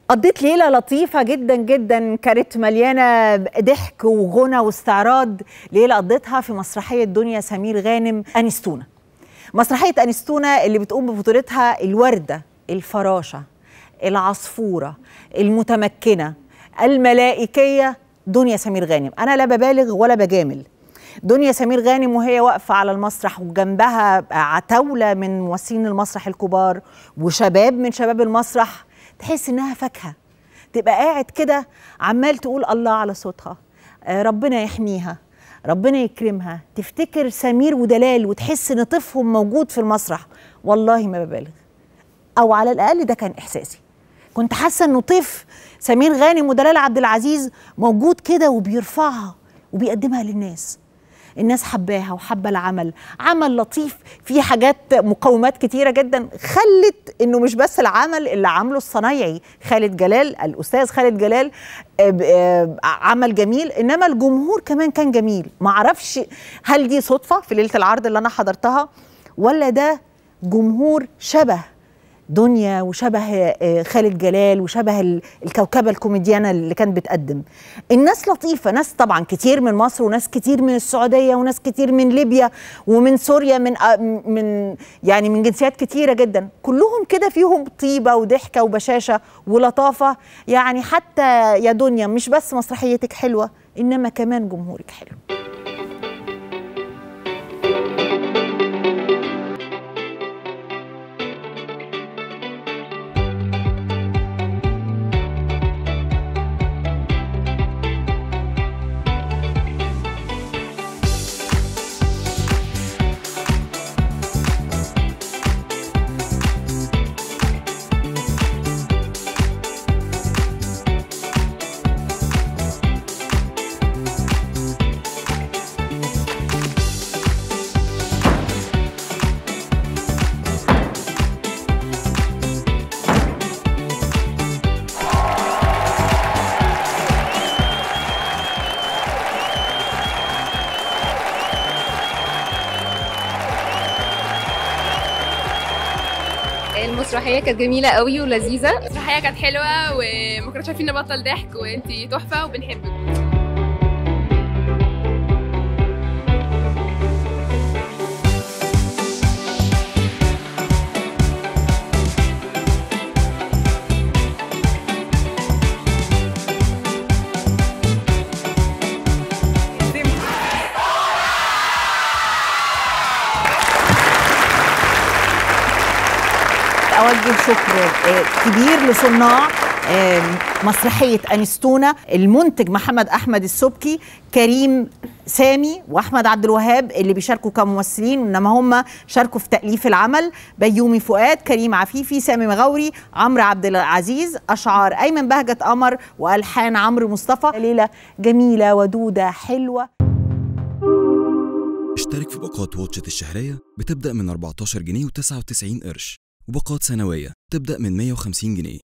قضيت ليلة لطيفة جدا جدا، كانت مليانة ضحك وغنى واستعراض. ليلة قضيتها في مسرحية دنيا سمير غانم أنستونا. مسرحية أنستونا اللي بتقوم ببطولتها الوردة، الفراشة، العصفورة، المتمكنة، الملائكية، دنيا سمير غانم. أنا لا ببالغ ولا بجامل. دنيا سمير غانم وهي واقفة على المسرح وجنبها عتاولة من ممثلين المسرح الكبار وشباب من شباب المسرح، تحس إنها فاكهة. تبقى قاعد كده عمال تقول الله على صوتها، ربنا يحميها، ربنا يكرمها، تفتكر سمير ودلال وتحس إن طفهم موجود في المسرح. والله ما ببالغ، أو على الأقل ده كان إحساسي. كنت حاسة إنه طيف سمير غانم ودلال عبد العزيز موجود كده وبيرفعها وبيقدمها للناس. الناس حباها وحابه العمل، عمل لطيف فيه حاجات مقومات كتيره جدا خلت انه مش بس العمل اللي عامله الصنايعي خالد جلال، الاستاذ خالد جلال، عمل جميل، انما الجمهور كمان كان جميل. معرفش هل دي صدفه في ليله العرض اللي انا حضرتها، ولا ده جمهور شبه دنيا وشبه خالد جلال وشبه الكوكبة الكوميديانة اللي كانت بتقدم. الناس لطيفة، ناس طبعا كتير من مصر وناس كتير من السعودية وناس كتير من ليبيا ومن سوريا، من جنسيات كتيرة جدا، كلهم كده فيهم طيبة وضحكة وبشاشة ولطافة. يعني حتى يا دنيا مش بس مسرحيتك حلوة، إنما كمان جمهورك حلو. المسرحية كانت جميلة قوي ولذيذة. المسرحية كانت حلوة وما كناش عارفين نبطل ضحك، وانتي تحفة وبنحبك. أوجه شكر كبير لصناع مسرحية أنستونا، المنتج محمد أحمد السبكي، كريم سامي وأحمد عبد الوهاب اللي بيشاركوا كممثلين، إنما هم شاركوا في تأليف العمل، بيومي فؤاد، كريم عفيفي، سامي مغاوري، عمرو عبد العزيز، أشعار أيمن بهجت قمر، وألحان عمرو مصطفى. ليلة جميلة ودودة حلوة. اشترك في باقات واتشت الشهرية بتبدأ من 14 جنيه و99 قرش، وباقات سنوية تبدأ من 150 جنيه.